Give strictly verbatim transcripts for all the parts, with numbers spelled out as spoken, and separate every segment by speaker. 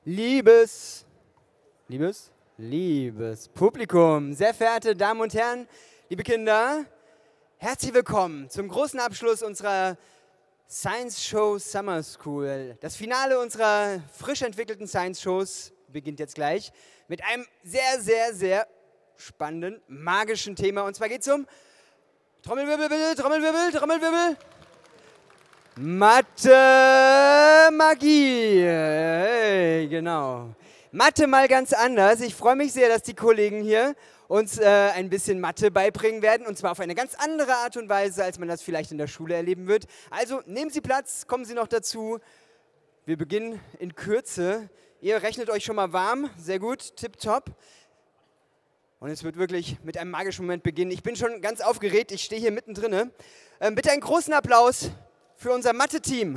Speaker 1: Liebes, liebes, liebes Publikum, sehr verehrte Damen und Herren, liebe Kinder, herzlich willkommen zum großen Abschluss unserer Science Show Summer School. Das Finale unserer frisch entwickelten Science Shows beginnt jetzt gleich mit einem sehr, sehr, sehr spannenden, magischen Thema. Und zwar geht es um Trommelwirbel, bitte, Trommelwirbel, Trommelwirbel. Mathe Magie. Hey, genau. Mathe mal ganz anders. Ich freue mich sehr, dass die Kollegen hier uns äh, ein bisschen Mathe beibringen werden. Und zwar auf eine ganz andere Art und Weise, als man das vielleicht in der Schule erleben wird. Also nehmen Sie Platz, kommen Sie noch dazu. Wir beginnen in Kürze. Ihr rechnet euch schon mal warm. Sehr gut, tipptopp. Und es wird wirklich mit einem magischen Moment beginnen. Ich bin schon ganz aufgeregt. Ich stehe hier mittendrin. Ähm, bitte einen großen Applaus für unser Mathe-Team.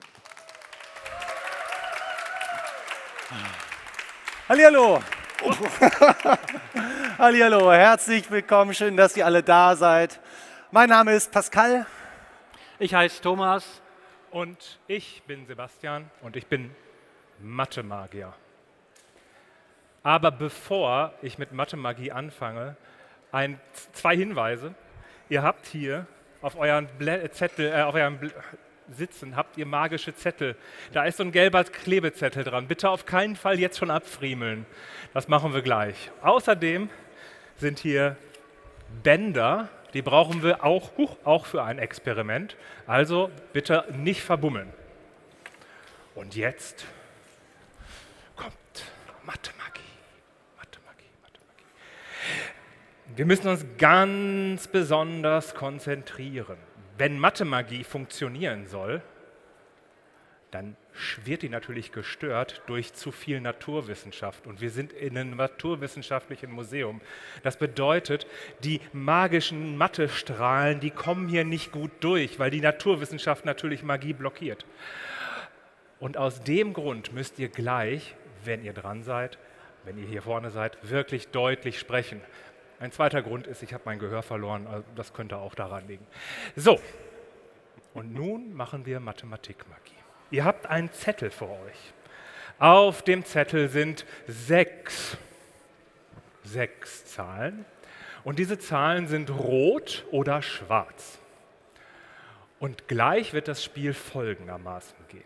Speaker 2: Hallihallo. Oh. Hallihallo, herzlich willkommen, schön, dass ihr alle da seid. Mein Name ist Pascal.
Speaker 3: Ich heiße Thomas. Und ich bin Sebastian und ich bin Mathe-Magier. Aber bevor ich mit Mathe-Magie anfange, ein, zwei Hinweise. Ihr habt hier auf euren Blä Zettel, äh, auf eurem Bl Sitzen habt ihr magische Zettel. Da ist so ein gelber Klebezettel dran. Bitte auf keinen Fall jetzt schon abfriemeln. Das machen wir gleich. Außerdem sind hier Bänder, die brauchen wir auch, huch, auch für ein Experiment. Also bitte nicht verbummeln. Und jetzt kommt Mathe-Magie. Mathe-Magie, Mathe-Magie. Wir müssen uns ganz besonders konzentrieren. Wenn Mathe-Magie funktionieren soll, dann wird die natürlich gestört durch zu viel Naturwissenschaft. Und wir sind in einem naturwissenschaftlichen Museum. Das bedeutet, die magischen Mathe-Strahlen, die kommen hier nicht gut durch, weil die Naturwissenschaft natürlich Magie blockiert. Und aus dem Grund müsst ihr gleich, wenn ihr dran seid, wenn ihr hier vorne seid, wirklich deutlich sprechen. Ein zweiter Grund ist, ich habe mein Gehör verloren, also das könnte auch daran liegen. So, und nun machen wir Mathematik-Magie. Ihr habt einen Zettel vor euch. Auf dem Zettel sind sechs, sechs Zahlen und diese Zahlen sind rot oder schwarz. Und gleich wird das Spiel folgendermaßen gehen.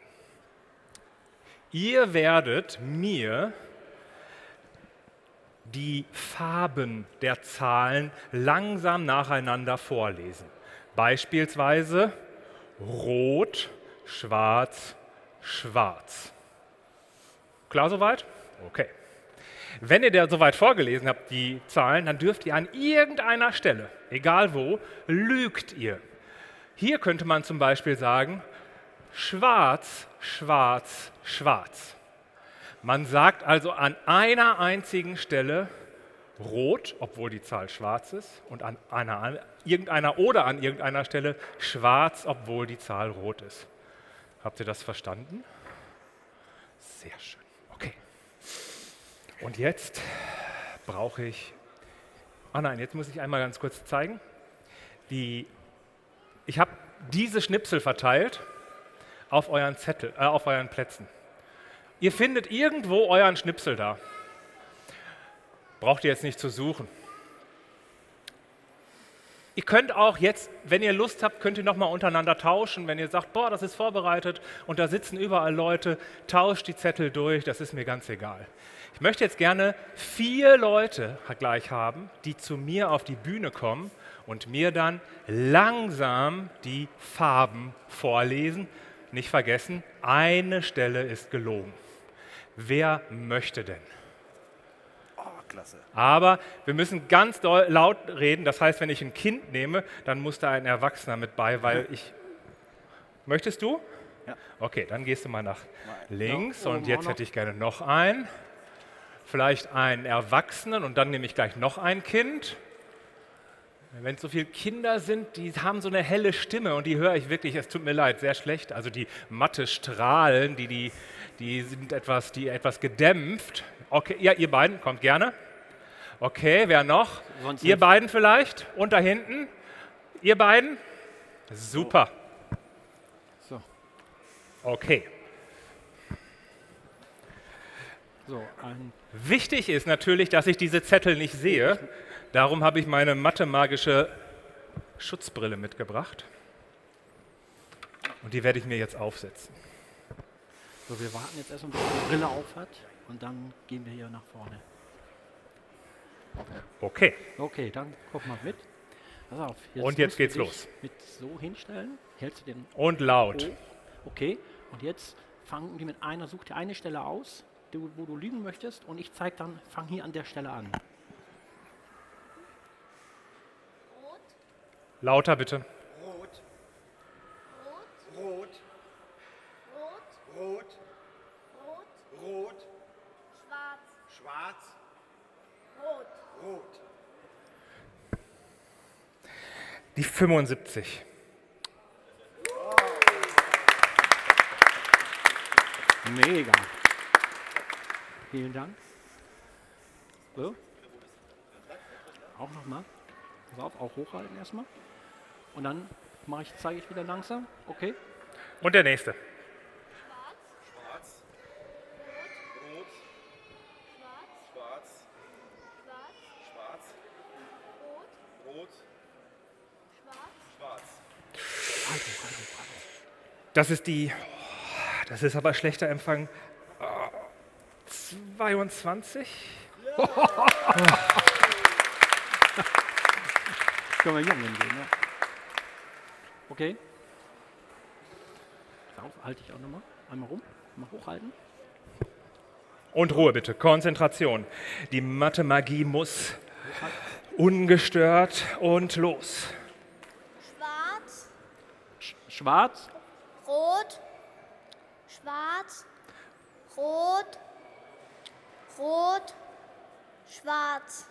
Speaker 3: Ihr werdet mir die Farben der Zahlen langsam nacheinander vorlesen. Beispielsweise rot, schwarz, schwarz. Klar soweit? Okay. Wenn ihr da soweit vorgelesen habt, die Zahlen, dann dürft ihr an irgendeiner Stelle, egal wo, lügt ihr. Hier könnte man zum Beispiel sagen, schwarz, schwarz, schwarz. Man sagt also an einer einzigen Stelle rot, obwohl die Zahl schwarz ist, und an einer, an irgendeiner oder an irgendeiner Stelle schwarz, obwohl die Zahl rot ist. Habt ihr das verstanden? Sehr schön. Okay. Und jetzt brauche ich... Ah nein, jetzt muss ich einmal ganz kurz zeigen. Die, ich habe diese Schnipsel verteilt auf euren Zettel, äh, auf euren Plätzen. Ihr findet irgendwo euren Schnipsel da. Braucht ihr jetzt nicht zu suchen. Ihr könnt auch jetzt, wenn ihr Lust habt, könnt ihr nochmal untereinander tauschen. Wenn ihr sagt, boah, das ist vorbereitet und da sitzen überall Leute, tauscht die Zettel durch, das ist mir ganz egal. Ich möchte jetzt gerne vier Leute gleich haben, die zu mir auf die Bühne kommen und mir dann langsam die Farben vorlesen. Nicht vergessen, eine Stelle ist gelogen. Wer möchte denn?
Speaker 2: Oh, klasse.
Speaker 3: Aber wir müssen ganz laut reden. Das heißt, wenn ich ein Kind nehme, dann muss da ein Erwachsener mit bei, weil ich... Möchtest du?
Speaker 2: Ja.
Speaker 3: Okay, dann gehst du mal nach
Speaker 2: Nein.
Speaker 3: links.
Speaker 2: Ja,
Speaker 3: und jetzt hätte ich gerne noch einen. Vielleicht einen Erwachsenen und dann nehme ich gleich noch ein Kind. Wenn es so viele Kinder sind, die haben so eine helle Stimme und die höre ich wirklich, es tut mir leid, sehr schlecht. Also die Mathe-Strahlen, die, die, die sind etwas, die etwas gedämpft. Okay, ja, ihr beiden, kommt gerne. Okay, wer noch?
Speaker 2: Sonst
Speaker 3: Ihr
Speaker 2: nicht.
Speaker 3: beiden vielleicht und da hinten. Ihr beiden? Super.
Speaker 2: So.
Speaker 3: Okay.
Speaker 4: So, ein
Speaker 3: Wichtig ist natürlich, dass ich diese Zettel nicht sehe. Darum habe ich meine Mathe-magische Schutzbrille mitgebracht. Und die werde ich mir jetzt aufsetzen.
Speaker 4: So, wir warten jetzt erstmal, bis die Brille auf hat und dann gehen wir hier nach vorne.
Speaker 3: Okay.
Speaker 4: Okay, dann guck mal mit. Pass auf.
Speaker 3: Und jetzt
Speaker 4: musst
Speaker 3: geht's
Speaker 4: du dich
Speaker 3: los.
Speaker 4: Mit so hinstellen. Hältst du den
Speaker 3: Und laut.
Speaker 4: hoch. Okay. Und jetzt fangen die mit einer, such dir eine Stelle aus, du, wo du lügen möchtest, und ich zeige dann, fang hier an der Stelle an.
Speaker 3: Lauter bitte.
Speaker 5: Rot. Rot. Rot. Rot. Rot. Rot. Schwarz. Schwarz. Rot. Rot.
Speaker 3: Die fünfundsiebzig.
Speaker 4: Mega. Vielen Dank. So. Auch nochmal. Pass auf, auch hochhalten erstmal. Und dann mache ich, zeige ich wieder langsam. Okay.
Speaker 3: Und der nächste.
Speaker 5: Schwarz. Rot. Schwarz. Schwarz. Schwarz. Rot. Schwarz.
Speaker 4: Also, also, also.
Speaker 3: Das ist die, das ist aber schlechter Empfang. zweiundzwanzig.
Speaker 4: Können wir Jungen gehen, ja. Okay. Darauf halte ich auch nochmal. Einmal rum. Mal hochhalten.
Speaker 3: Und Ruhe bitte, Konzentration. Die Mathe-Magie muss ungestört und los.
Speaker 6: Schwarz,
Speaker 4: Sch schwarz.
Speaker 6: Rot, Schwarz, Rot, Rot, Schwarz.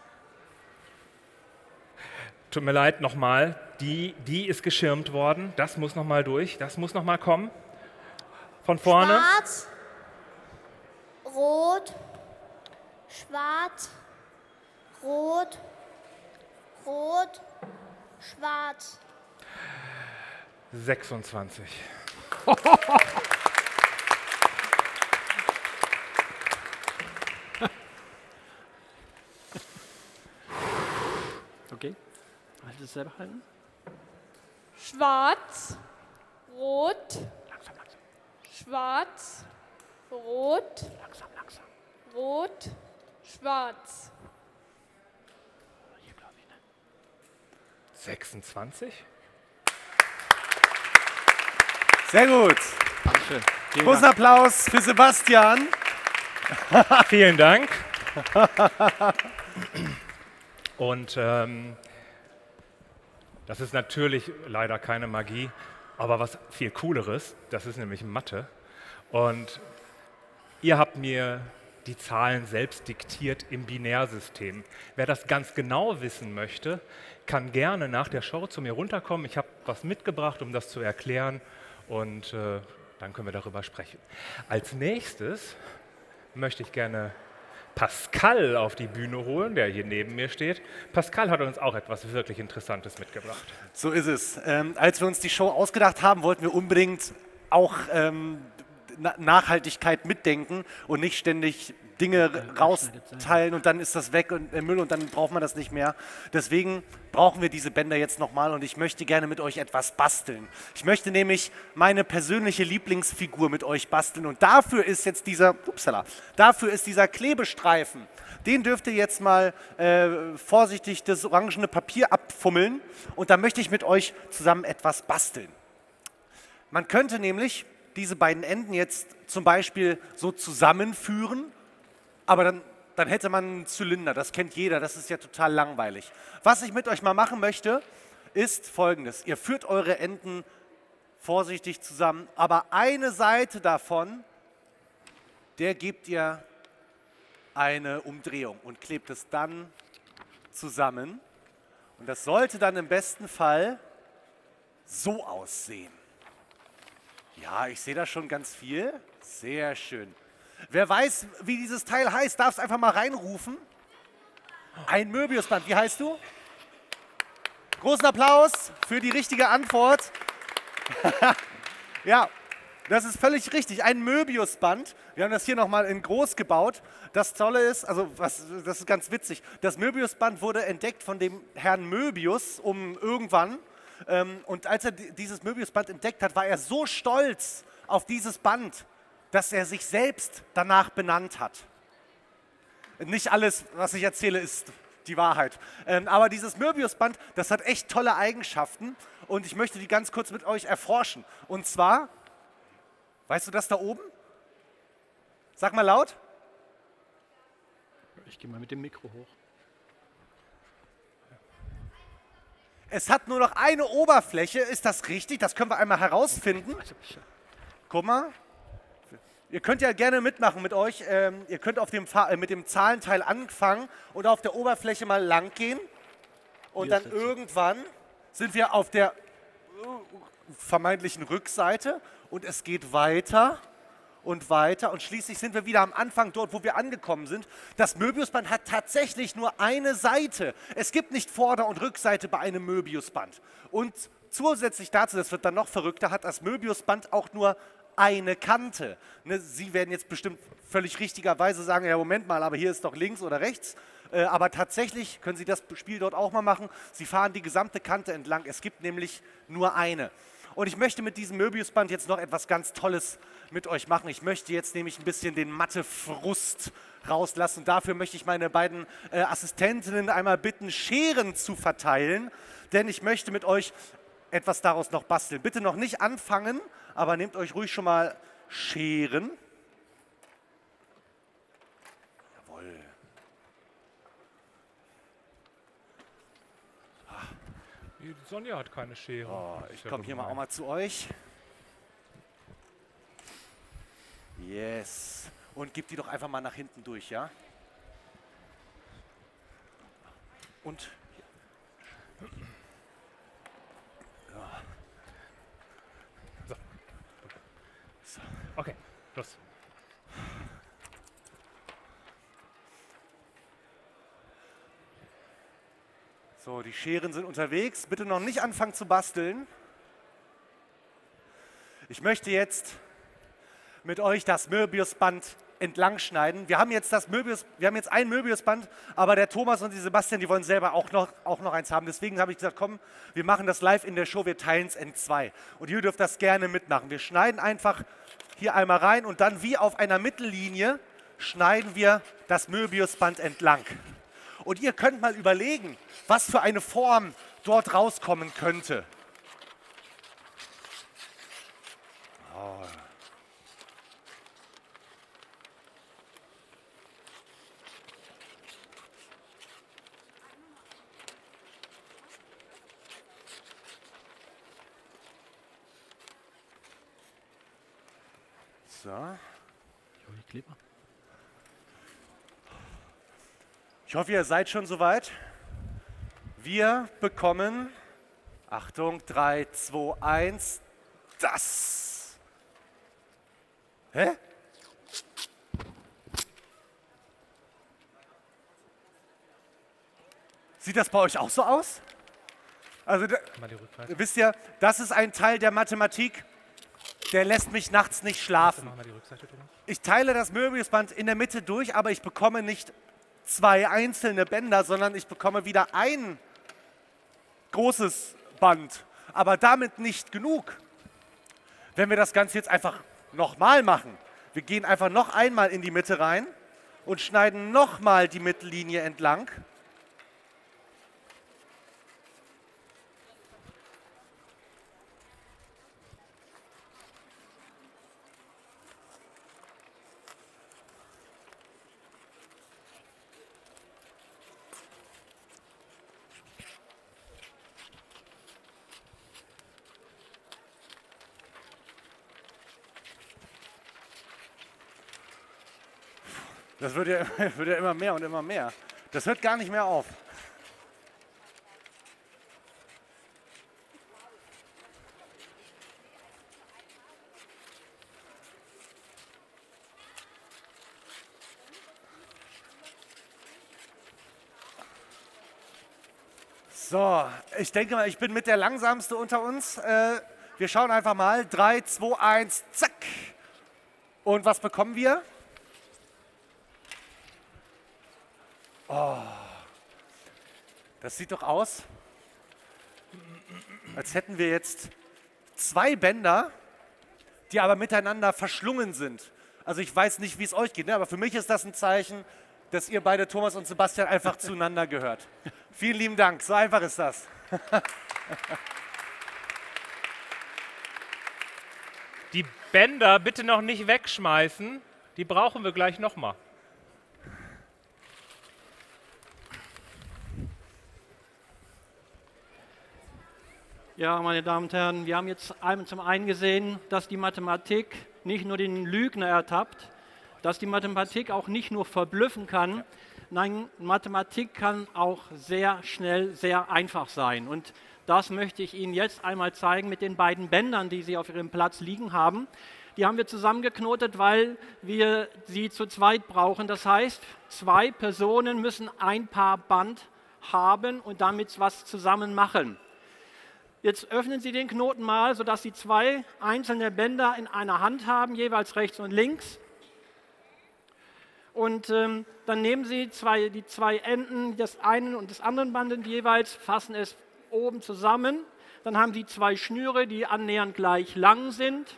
Speaker 3: Tut mir leid, nochmal. Die, die ist geschirmt worden. Das muss nochmal durch. Das muss nochmal kommen. Von vorne.
Speaker 6: Schwarz, Rot, Schwarz, Rot, Rot, Schwarz.
Speaker 3: sechsundzwanzig.
Speaker 4: Okay. Halt es selber halten.
Speaker 7: Schwarz, Rot,
Speaker 4: Langsam, langsam.
Speaker 7: Schwarz, Rot,
Speaker 4: Langsam, langsam.
Speaker 7: Rot, Schwarz.
Speaker 4: Hier, glaube ich, ne?
Speaker 3: sechsundzwanzig?
Speaker 2: Sehr gut.
Speaker 4: Dankeschön. Vielen
Speaker 2: Großen
Speaker 4: Dank.
Speaker 2: Applaus für Sebastian.
Speaker 3: Vielen Dank. Und ähm, das ist natürlich leider keine Magie, aber was viel Cooleres, das ist nämlich Mathe. Und ihr habt mir die Zahlen selbst diktiert im Binärsystem. Wer das ganz genau wissen möchte, kann gerne nach der Show zu mir runterkommen. Ich habe was mitgebracht, um das zu erklären, und äh, dann können wir darüber sprechen. Als nächstes möchte ich gerne Pascal auf die Bühne holen, der hier neben mir steht. Pascal hat uns auch etwas wirklich Interessantes mitgebracht.
Speaker 2: So ist es. Ähm, als wir uns die Show ausgedacht haben, wollten wir unbedingt auch ähm, Na Nachhaltigkeit mitdenken und nicht ständig Dinge rausteilen und dann ist das weg und äh, Müll und dann braucht man das nicht mehr. Deswegen brauchen wir diese Bänder jetzt nochmal und ich möchte gerne mit euch etwas basteln. Ich möchte nämlich meine persönliche Lieblingsfigur mit euch basteln und dafür ist jetzt dieser, upsala, dafür ist dieser Klebestreifen. Den dürft ihr jetzt mal äh, vorsichtig das orangene Papier abfummeln und da möchte ich mit euch zusammen etwas basteln. Man könnte nämlich diese beiden Enden jetzt zum Beispiel so zusammenführen, aber dann, dann hätte man einen Zylinder, das kennt jeder, das ist ja total langweilig. Was ich mit euch mal machen möchte, ist Folgendes. Ihr führt eure Enden vorsichtig zusammen, aber eine Seite davon, der gebt ihr eine Umdrehung und klebt es dann zusammen. Und das sollte dann im besten Fall so aussehen. Ja, ich sehe da schon ganz viel. Sehr schön. Wer weiß, wie dieses Teil heißt, darf es einfach mal reinrufen. Ein Möbiusband. Wie heißt du? Großen Applaus für die richtige Antwort. Ja, Das ist völlig richtig, ein Möbiusband. Wir haben das hier nochmal in groß gebaut. Das Tolle ist, also was, das ist ganz witzig, das Möbiusband wurde entdeckt von dem Herrn Möbius um irgendwann. Ähm, und als er dieses Möbiusband entdeckt hat, war er so stolz auf dieses Band, dass er sich selbst danach benannt hat. Nicht alles, was ich erzähle, ist die Wahrheit. Ähm, aber dieses Möbiusband, das hat echt tolle Eigenschaften und ich möchte die ganz kurz mit euch erforschen. Und zwar, weißt du das da oben? Sag mal laut.
Speaker 4: Ich gehe mal mit dem Mikro hoch.
Speaker 2: Es hat nur noch eine Oberfläche, ist das richtig? Das können wir einmal herausfinden. Guck mal. Ihr könnt ja gerne mitmachen mit euch. Ähm, ihr könnt auf dem Fa- äh, mit dem Zahlenteil anfangen und auf der Oberfläche mal lang gehen. Und dann irgendwann sind wir auf der äh, vermeintlichen Rückseite und es geht weiter und weiter und schließlich sind wir wieder am Anfang dort, wo wir angekommen sind. Das Möbiusband hat tatsächlich nur eine Seite. Es gibt nicht Vorder- und Rückseite bei einem Möbiusband. Und zusätzlich dazu, das wird dann noch verrückter, hat das Möbiusband auch nur eine Kante. Ne, Sie werden jetzt bestimmt völlig richtigerweise sagen, ja Moment mal, aber hier ist doch links oder rechts. Äh, aber tatsächlich können Sie das Spiel dort auch mal machen. Sie fahren die gesamte Kante entlang. Es gibt nämlich nur eine. Und ich möchte mit diesem Möbiusband jetzt noch etwas ganz Tolles mit euch machen. Ich möchte jetzt nämlich ein bisschen den Mathe-Frust rauslassen. Dafür möchte ich meine beiden äh, Assistentinnen einmal bitten, Scheren zu verteilen. Denn ich möchte mit euch etwas daraus noch basteln. Bitte noch nicht anfangen, aber nehmt euch ruhig schon mal Scheren. Jawohl.
Speaker 3: Die Sonja hat keine Schere.
Speaker 2: Oh, ich
Speaker 3: Ja
Speaker 2: komme hier mal
Speaker 3: gemein.
Speaker 2: auch mal zu euch. Yes. Und gib die doch einfach mal nach hinten durch, ja? Und
Speaker 3: Okay, los.
Speaker 2: so, die Scheren sind unterwegs. Bitte noch nicht anfangen zu basteln. Ich möchte jetzt mit euch das Möbiusband entlang schneiden. Wir haben jetzt das Möbius, wir haben jetzt ein Möbiusband, aber der Thomas und die Sebastian, die wollen selber auch noch, auch noch eins haben. Deswegen habe ich gesagt, komm, wir machen das live in der Show, wir teilen es in zwei. Und ihr dürft das gerne mitmachen. Wir schneiden einfach hier einmal rein und dann wie auf einer Mittellinie schneiden wir das Möbiusband entlang. Und ihr könnt mal überlegen, was für eine Form dort rauskommen könnte. Oh. So.
Speaker 4: Die Kleber.
Speaker 2: Ich hoffe, ihr seid schon soweit. Wir bekommen, Achtung, drei, zwei, eins, das. Hä? Sieht das bei euch auch so aus? Also, da,
Speaker 3: Mal die Rückseite.
Speaker 2: wisst ihr, das ist ein Teil der Mathematik, der lässt mich nachts nicht schlafen.
Speaker 3: Mach mal die Rückseite, Thomas.
Speaker 2: Ich teile das Möbiusband in der Mitte durch, aber ich bekomme nicht zwei einzelne Bänder, sondern ich bekomme wieder ein großes Band. Aber damit nicht genug. Wenn wir das Ganze jetzt einfach nochmal machen, wir gehen einfach noch einmal in die Mitte rein und schneiden nochmal die Mittellinie entlang. Das wird ja, wird ja immer mehr und immer mehr. Das hört gar nicht mehr auf. So, ich denke mal, ich bin mit der langsamste unter uns. Äh, Wir schauen einfach mal. drei, zwei, eins, zack. Und was bekommen wir? Oh, das sieht doch aus, als hätten wir jetzt zwei Bänder, die aber miteinander verschlungen sind. Also ich weiß nicht, wie es euch geht, ne? Aber für mich ist das ein Zeichen, dass ihr beide, Thomas und Sebastian, einfach zueinander gehört. Vielen lieben Dank, so einfach ist das.
Speaker 3: Die Bänder bitte noch nicht wegschmeißen, die brauchen wir gleich nochmal.
Speaker 4: Ja, meine Damen und Herren, wir haben jetzt zum einen gesehen, dass die Mathematik nicht nur den Lügner ertappt, dass die Mathematik auch nicht nur verblüffen kann, nein, Mathematik kann auch sehr schnell, sehr einfach sein. Und das möchte ich Ihnen jetzt einmal zeigen mit den beiden Bändern, die Sie auf Ihrem Platz liegen haben. Die haben wir zusammengeknotet, weil wir sie zu zweit brauchen. Das heißt, zwei Personen müssen ein Paar Band haben und damit was zusammen machen. Jetzt öffnen Sie den Knoten mal, sodass Sie zwei einzelne Bänder in einer Hand haben, jeweils rechts und links. Und ähm, dann nehmen Sie zwei, die zwei Enden des einen und des anderen Bandes jeweils, fassen es oben zusammen. Dann haben Sie zwei Schnüre, die annähernd gleich lang sind.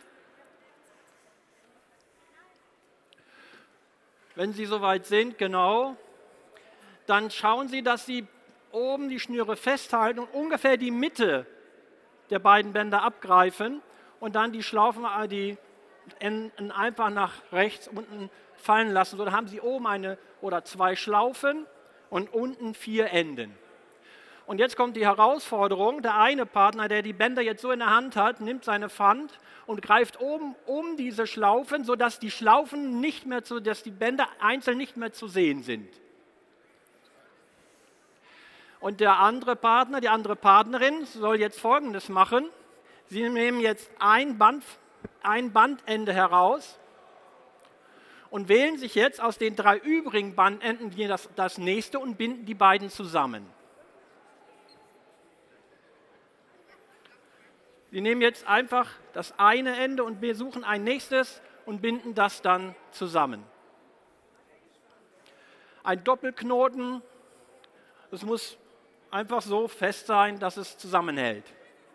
Speaker 4: Wenn Sie soweit sind, genau, dann schauen Sie, dass Sie oben die Schnüre festhalten und ungefähr die Mitte der beiden Bänder abgreifen und dann die Schlaufen, die Enden einfach nach rechts unten fallen lassen. So, dann haben Sie oben eine oder zwei Schlaufen und unten vier Enden. Und jetzt kommt die Herausforderung. Der eine Partner, der die Bänder jetzt so in der Hand hat, nimmt seine Pfand und greift oben um diese Schlaufen, sodass die Schlaufen nicht mehr zu, dass die Bänder einzeln nicht mehr zu sehen sind. Und der andere Partner, die andere Partnerin soll jetzt Folgendes machen. Sie nehmen jetzt ein, Band, ein Bandende heraus und wählen sich jetzt aus den drei übrigen Bandenden das, das nächste und binden die beiden zusammen. Sie nehmen jetzt einfach das eine Ende und wir suchen ein nächstes und binden das dann zusammen. Ein Doppelknoten, das muss einfach so fest sein, dass es zusammenhält.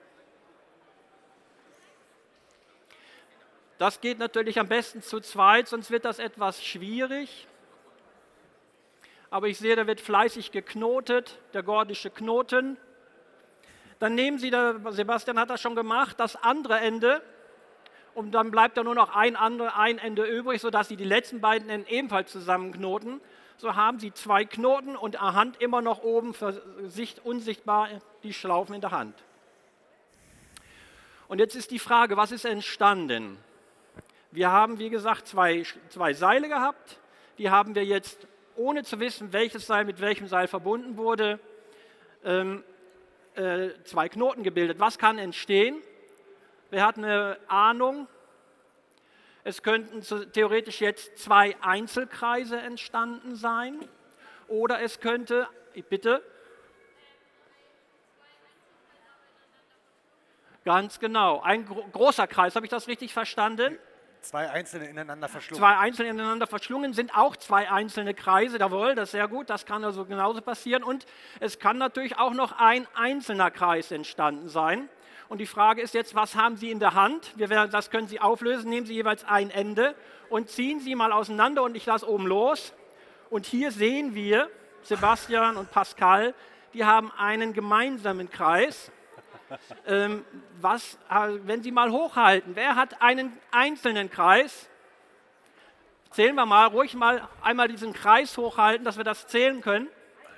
Speaker 4: Das geht natürlich am besten zu zweit, sonst wird das etwas schwierig. Aber ich sehe, da wird fleißig geknotet, der gordische Knoten. Dann nehmen Sie, der Sebastian hat das schon gemacht, das andere Ende und dann bleibt da nur noch ein, andere, ein Ende übrig, sodass Sie die letzten beiden Enden ebenfalls zusammenknoten. So haben Sie zwei Knoten und an der Hand immer noch oben für Sicht unsichtbar die Schlaufen in der Hand. Und jetzt ist die Frage, was ist entstanden? Wir haben, wie gesagt, zwei, zwei Seile gehabt. Die haben wir jetzt, ohne zu wissen, welches Seil mit welchem Seil verbunden wurde, ähm, äh, zwei Knoten gebildet. Was kann entstehen? Wer hat eine Ahnung? Es könnten theoretisch jetzt zwei Einzelkreise entstanden sein oder es könnte, bitte, ganz genau, ein gro großer Kreis, habe ich das richtig verstanden?
Speaker 2: Zwei einzelne ineinander verschlungen.
Speaker 4: Zwei einzelne ineinander verschlungen sind auch zwei einzelne Kreise, jawohl, das ist sehr gut, das kann also genauso passieren und es kann natürlich auch noch ein einzelner Kreis entstanden sein. Und die Frage ist jetzt, was haben Sie in der Hand? Wir werden, das können Sie auflösen, nehmen Sie jeweils ein Ende und ziehen Sie mal auseinander und ich lasse oben los. Und hier sehen wir, Sebastian und Pascal, die haben einen gemeinsamen Kreis. Ähm, was, wenn Sie mal hochhalten, wer hat einen einzelnen Kreis? Zählen wir mal, ruhig mal einmal diesen Kreis hochhalten, dass wir das zählen können.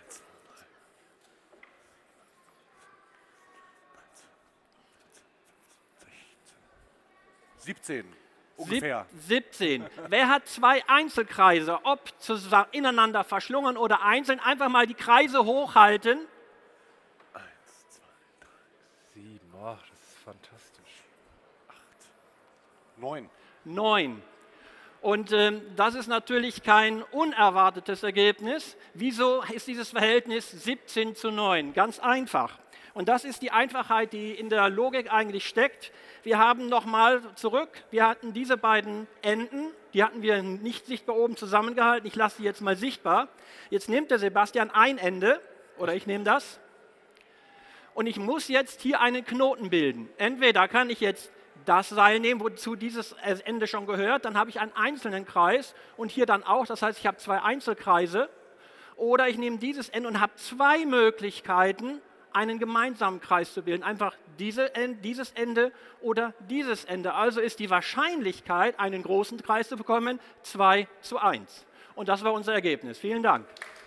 Speaker 2: siebzehn ungefähr.
Speaker 4: siebzehn. Wer hat zwei Einzelkreise, ob zusammen, ineinander verschlungen oder einzeln? Einfach mal die Kreise hochhalten.
Speaker 2: Eins, zwei, drei,
Speaker 3: Sieben, oh, das ist fantastisch.
Speaker 2: acht, neun.
Speaker 4: Neun. Und ähm, das ist natürlich kein unerwartetes Ergebnis. Wieso ist dieses Verhältnis siebzehn zu neun? Ganz einfach. Und das ist die Einfachheit, die in der Logik eigentlich steckt. Wir haben nochmal zurück, wir hatten diese beiden Enden, die hatten wir nicht sichtbar oben zusammengehalten. Ich lasse die jetzt mal sichtbar. Jetzt nimmt der Sebastian ein Ende, oder ich nehme das, und ich muss jetzt hier einen Knoten bilden. Entweder kann ich jetzt das Seil nehmen, wozu dieses Ende schon gehört, dann habe ich einen einzelnen Kreis und hier dann auch, das heißt, ich habe zwei Einzelkreise. Oder ich nehme dieses Ende und habe zwei Möglichkeiten, einen gemeinsamen Kreis zu bilden. Einfach diese, dieses Ende oder dieses Ende. Also ist die Wahrscheinlichkeit, einen großen Kreis zu bekommen, zwei zu eins. Und das war unser Ergebnis. Vielen Dank.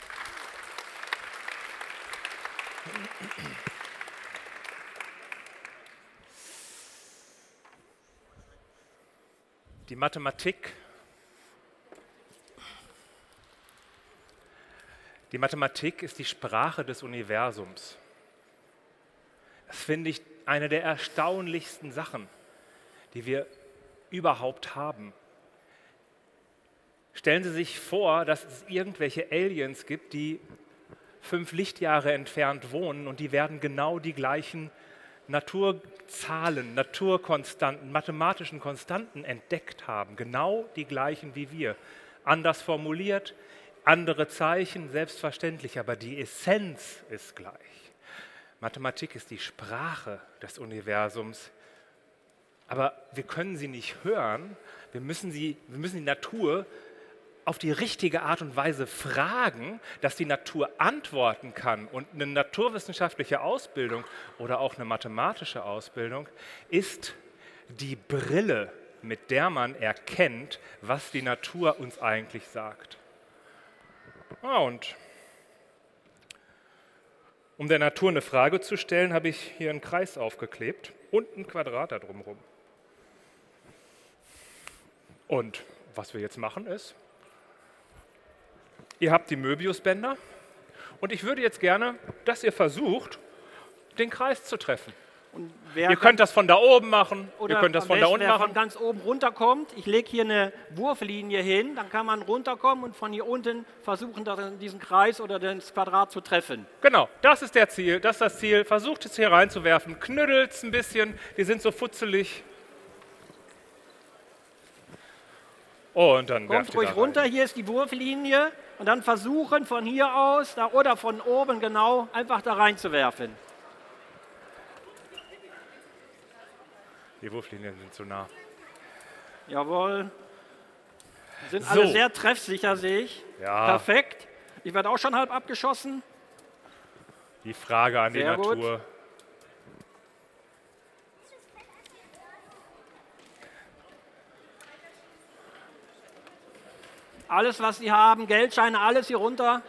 Speaker 3: Die Mathematik, die Mathematik ist die Sprache des Universums. Das finde ich eine der erstaunlichsten Sachen, die wir überhaupt haben. Stellen Sie sich vor, dass es irgendwelche Aliens gibt, die fünf Lichtjahre entfernt wohnen und die werden genau die gleichen Naturzahlen, Naturkonstanten, mathematischen Konstanten entdeckt haben. Genau die gleichen wie wir. Anders formuliert, andere Zeichen, selbstverständlich, aber die Essenz ist gleich. Mathematik ist die Sprache des Universums, aber wir können sie nicht hören, wir müssen, sie, wir müssen die Natur auf die richtige Art und Weise fragen, dass die Natur antworten kann. Und eine naturwissenschaftliche Ausbildung oder auch eine mathematische Ausbildung ist die Brille, mit der man erkennt, was die Natur uns eigentlich sagt. Ah, und um der Natur eine Frage zu stellen, habe ich hier einen Kreis aufgeklebt und ein Quadrat da drumherum. Und was wir jetzt machen ist, ihr habt die Möbiusbänder und ich würde jetzt gerne, dass ihr versucht, den Kreis zu treffen.
Speaker 4: Und wer
Speaker 3: ihr könnt das von da oben machen,
Speaker 4: oder
Speaker 3: ihr könnt das
Speaker 4: am
Speaker 3: von da
Speaker 4: besten,
Speaker 3: unten
Speaker 4: wer
Speaker 3: machen.
Speaker 4: von ganz oben runterkommt. Ich lege hier eine Wurflinie hin, dann kann man runterkommen und von hier unten versuchen, diesen Kreis oder das Quadrat zu treffen.
Speaker 3: Genau, das ist der Ziel, das ist das Ziel. Versucht es hier reinzuwerfen, knüttelt es ein bisschen, die sind so futzelig. Und dann werft
Speaker 4: Kommt
Speaker 3: ihr
Speaker 4: ruhig
Speaker 3: da rein.
Speaker 4: runter, hier ist die Wurflinie und dann versuchen von hier aus da, oder von oben genau einfach da reinzuwerfen.
Speaker 3: Die Wurflinien sind zu nah.
Speaker 4: Jawohl. Sind
Speaker 3: So.
Speaker 4: alle sehr treffsicher, sehe ich.
Speaker 3: Ja.
Speaker 4: Perfekt. Ich werde auch schon halb abgeschossen.
Speaker 3: Die Frage an die
Speaker 4: Sehr gut.
Speaker 3: Natur.
Speaker 4: Alles, was Sie haben, Geldscheine, alles hier runter.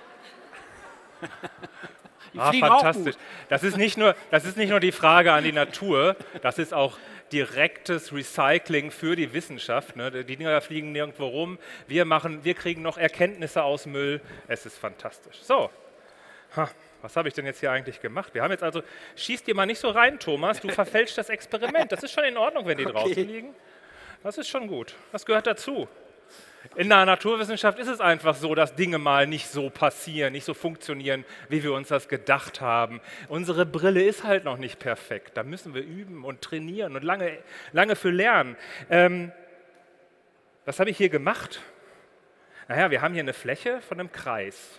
Speaker 4: Die
Speaker 3: Ah,
Speaker 4: fliegen auch
Speaker 3: fantastisch.
Speaker 4: gut.
Speaker 3: Das ist, nicht nur, das ist nicht nur die Frage an die Natur, das ist auch direktes Recycling für die Wissenschaft. Ne? Die Dinger fliegen nirgendwo rum. Wir, machen, wir kriegen noch Erkenntnisse aus Müll. Es ist fantastisch. So, ha, was habe ich denn jetzt hier eigentlich gemacht? Wir haben jetzt also, schieß dir mal nicht so rein, Thomas, du verfälscht das Experiment. Das ist schon in Ordnung, wenn die
Speaker 4: Okay.
Speaker 3: draußen liegen. Das ist schon gut. Das gehört dazu. In der Naturwissenschaft ist es einfach so, dass Dinge mal nicht so passieren, nicht so funktionieren, wie wir uns das gedacht haben. Unsere Brille ist halt noch nicht perfekt. Da müssen wir üben und trainieren und lange, lange für lernen. Ähm, was habe ich hier gemacht? Naja, wir haben hier eine Fläche von einem Kreis.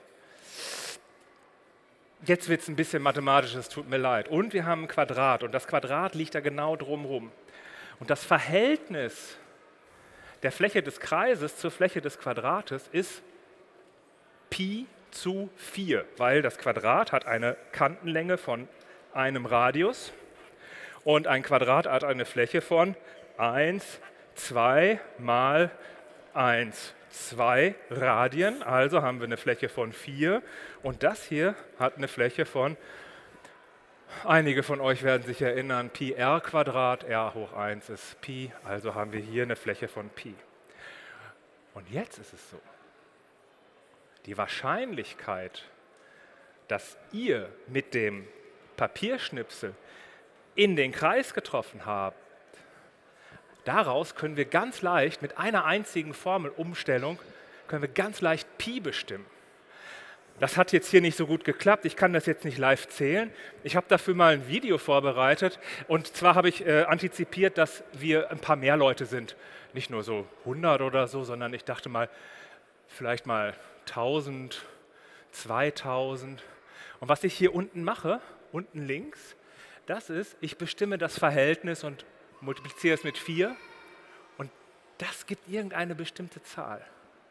Speaker 3: Jetzt wird es ein bisschen mathematisch, es tut mir leid. Und wir haben ein Quadrat und das Quadrat liegt da genau drumherum. Und das Verhältnis der Fläche des Kreises zur Fläche des Quadrates ist Pi zu vier, weil das Quadrat hat eine Kantenlänge von einem Radius und ein Quadrat hat eine Fläche von eins, zwei mal eins, zwei Radien, also haben wir eine Fläche von vier und das hier hat eine Fläche von, einige von euch werden sich erinnern, Pi r Quadrat, r hoch eins ist Pi, also haben wir hier eine Fläche von Pi. Und jetzt ist es so, die Wahrscheinlichkeit, dass ihr mit dem Papierschnipsel in den Kreis getroffen habt, daraus können wir ganz leicht mit einer einzigen Formelumstellung, können wir ganz leicht Pi bestimmen. Das hat jetzt hier nicht so gut geklappt. Ich kann das jetzt nicht live zählen. Ich habe dafür mal ein Video vorbereitet. Und zwar habe ich äh, antizipiert, dass wir ein paar mehr Leute sind. Nicht nur so hundert oder so, sondern ich dachte mal, vielleicht mal tausend, zweitausend. Und was ich hier unten mache, unten links, das ist, ich bestimme das Verhältnis und multipliziere es mit vier. Und das gibt irgendeine bestimmte Zahl.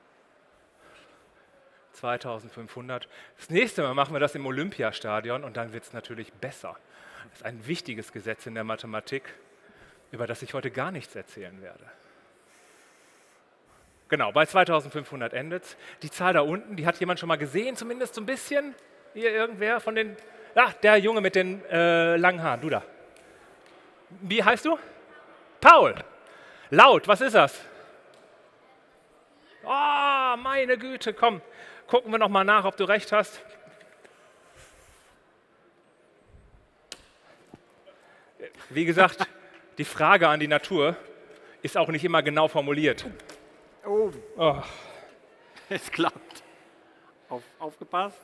Speaker 3: zweitausendfünfhundert. Das nächste Mal machen wir das im Olympiastadion und dann wird es natürlich besser. Das ist ein wichtiges Gesetz in der Mathematik, über das ich heute gar nichts erzählen werde. Genau, bei zweitausendfünfhundert endet es. Die Zahl da unten, die hat jemand schon mal gesehen, zumindest so ein bisschen? Hier irgendwer von den... Ach, der Junge mit den äh, langen Haaren, du da. Wie heißt du? Paul. Laut, was ist das? Oh, meine Güte, komm. Gucken wir noch mal nach, ob du recht hast. Wie gesagt, die Frage an die Natur ist auch nicht immer genau formuliert.
Speaker 4: Oh,
Speaker 3: Oh.
Speaker 4: es klappt. Auf, aufgepasst.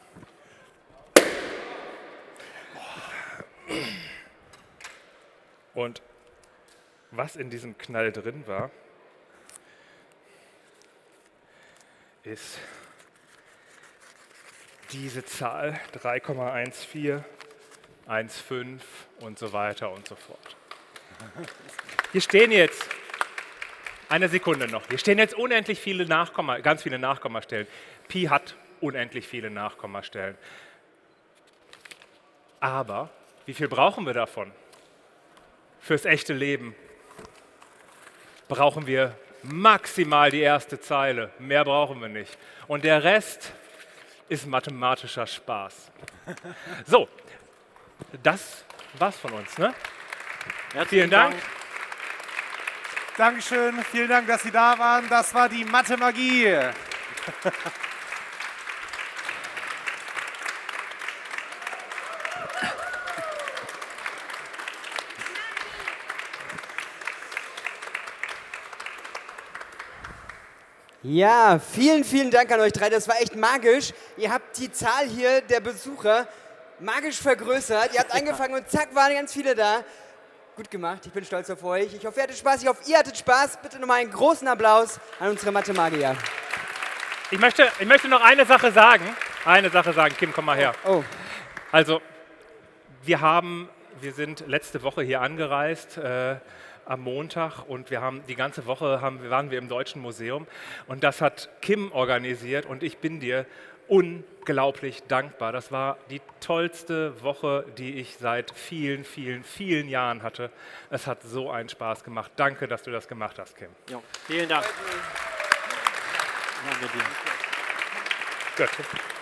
Speaker 3: Und was in diesem Knall drin war, ist diese Zahl drei Komma eins vier, eins Komma fünf und so weiter und so fort. Hier stehen jetzt, eine Sekunde noch, hier stehen jetzt unendlich viele Nachkomma, ganz viele Nachkommastellen. Pi hat unendlich viele Nachkommastellen. Aber wie viel brauchen wir davon? Fürs echte Leben brauchen wir maximal die erste Zeile. Mehr brauchen wir nicht. Und der Rest ist mathematischer Spaß. So, das war's von uns. Ne? Vielen Dank.
Speaker 2: Dankeschön, vielen Dank, dass Sie da waren. Das war die Mathe-Magie.
Speaker 1: Ja, vielen, vielen Dank an euch drei. Das war echt magisch. Ihr habt die Zahl hier der Besucher magisch vergrößert. Ihr habt angefangen und zack, waren ganz viele da. Gut gemacht, ich bin stolz auf euch. Ich hoffe, ihr hattet Spaß. Ich hoffe, ihr hattet Spaß. Bitte nochmal einen großen Applaus an unsere Mathe-Magier.
Speaker 3: Ich möchte, ich möchte noch eine Sache sagen. Eine Sache sagen. Kim, komm mal her.
Speaker 1: Oh.
Speaker 3: Also, wir haben, wir sind letzte Woche hier angereist, äh, am Montag, und wir haben die ganze Woche haben, waren wir im Deutschen Museum und das hat Kim organisiert und ich bin dir unglaublich dankbar. Das war die tollste Woche, die ich seit vielen, vielen, vielen Jahren hatte. Es hat so einen Spaß gemacht. Danke, dass du das gemacht hast, Kim.
Speaker 4: Jo, vielen Dank. Danke dir.
Speaker 3: Gut.